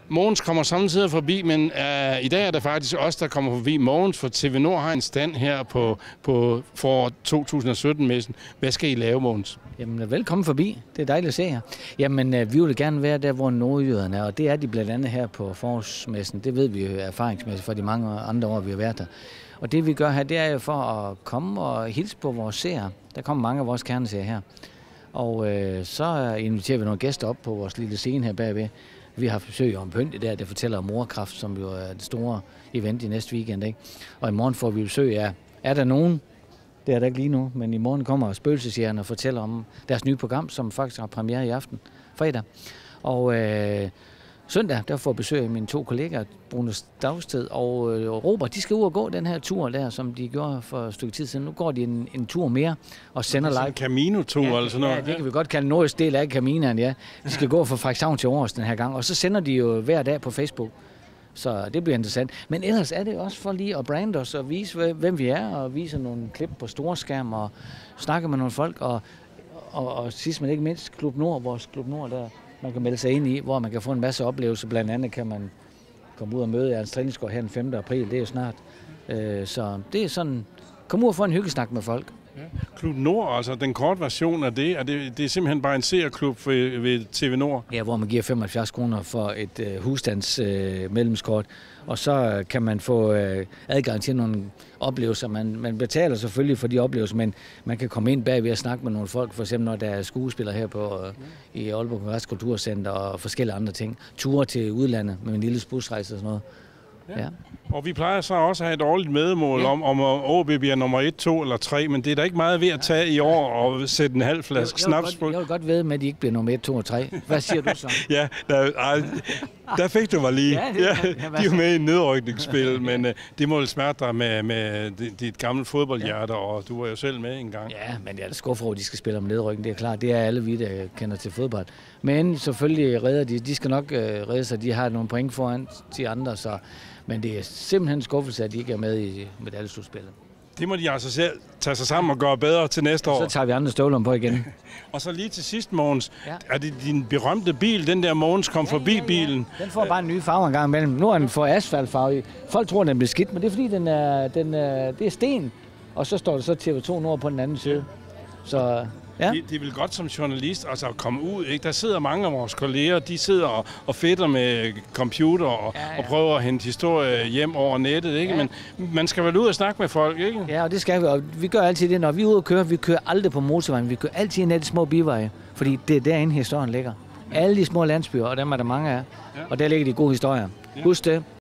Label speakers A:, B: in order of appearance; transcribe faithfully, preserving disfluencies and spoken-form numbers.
A: Mogens kommer samtidig forbi, men uh, i dag er det faktisk os, der kommer forbi. Mogens, for T V Nord har en stand her på, på for to tusind og sytten-messen. Hvad skal I lave, Mogens?
B: Jamen, velkommen forbi. Det er dejligt at se jer. Jamen, øh, vi vil gerne være der, hvor nordjyderne er, og det er de blandt andet her på forårsmessen. Det ved vi jo erfaringsmæssigt fra de mange andre år, vi har været der. Og det vi gør her, det er jo for at komme og hilse på vores seere. Der kommer mange af vores kerneseere her. Og øh, så inviterer vi nogle gæster op på vores lille scene her bagved. Vi har haft besøg om Pønte der, der fortæller om morkraft, som jo er det store event i næste weekend, ikke? Og i morgen får vi besøg af, er der nogen? Det er der ikke lige nu, men i morgen kommer spøgelsesjægerne og fortæller om deres nye program, som faktisk har premiere i aften, fredag. Og øh, søndag, der får besøg af mine to kollegaer, Bruno Stavsted og øh, Robert. De skal ud og gå den her tur der, som de gjorde for et stykke tid siden. Nu går de en, en tur mere og sender live.
A: En Camino-tur ja, eller sådan noget?
B: Ja, det kan vi godt kalde nordøst del af Caminoen, ja. De skal gå fra Frederikshavn til Aarhus den her gang, og så sender de jo hver dag på Facebook. Så det bliver interessant. Men ellers er det også for lige at brande os og vise, hvem vi er, og vise nogle klip på storskærm og snakke med nogle folk. Og, og, og sidst men ikke mindst, Klub Nord, vores Klub Nord, der man kan melde sig ind i, hvor man kan få en masse oplevelser. Blandt andet kan man komme ud og møde Ernst Træningsgaard her den femte april, det er jo snart. Så det er sådan, kom ud og få en hyggesnak med folk.
A: Ja. Klub Nord, altså den korte version af det, er det, det er simpelthen bare en seerklub ved, ved T V Nord?
B: Ja, hvor man giver femoghalvfjerds kroner for et øh, husstands øh, medlemskort, og så kan man få øh, adgang til nogle oplevelser. Man, man betaler selvfølgelig for de oplevelser, men man kan komme ind bagved og snakke med nogle folk, for eksempel når der er skuespillere her på øh, i Aalborg Kongress Kulturcenter og forskellige andre ting. Ture til udlandet med en lille busrejse og sådan noget.
A: Ja. Ja. Og vi plejer så også at have et årligt medmål ja. om, om at A B bliver nummer et, to eller tre, men det er der ikke meget ved at tage i år og sætte en halv flaske snaps på.
B: Jeg vil godt ved med, at de ikke bliver nummer et, to og tre. Hvad siger du så?
A: ja, der, ej, der fik du mig lige. Ja, det, ja, de er jo med i en nedrykningsspil, men uh, det må vel smerte dig med, med dit gamle fodboldhjerte, ja. og du var jo selv med en gang.
B: Ja, men jeg er skuffet over, at de skal spille om nedrykning, det er klart. Det er alle vi, der kender til fodbold. Men selvfølgelig redder de. De skal nok uh, redde sig. De har nogle point foran de andre, så... Men det er simpelthen en skuffelse, at de ikke er med i medaljeslutspillet.
A: Det må de altså selv tage sig sammen og gøre bedre til næste år.
B: Så tager vi andre støvler på igen.
A: Og så lige til sidst, Mogens.
B: Ja.
A: Er det din berømte bil, den der Mogens kom ja, forbi ja, ja. bilen?
B: Den får bare en ny farve en gang imellem. Nu er den for asfaltfarve. Folk tror, den bliver skidt, men det er fordi, den er, den er, det er sten. Og så står der så T V to Nord på den anden side. Så... Ja. Det,
A: det er vel godt som journalist altså at komme ud, ikke? Der sidder mange af vores kolleger, de sidder og, og fedter med computer og, ja, ja. og prøver at hente historie hjem over nettet, ikke? Ja. Men man skal vel ud og snakke med folk, ikke?
B: Ja, og det skal vi, og vi gør altid det, når vi er ude og køre. Vi kører aldrig på motorvejen, vi kører altid ned i små biveje, fordi det er derinde historien ligger. Alle de små landsbyer, og dem er der mange af, ja. og der ligger de gode historier. Ja. Husk det.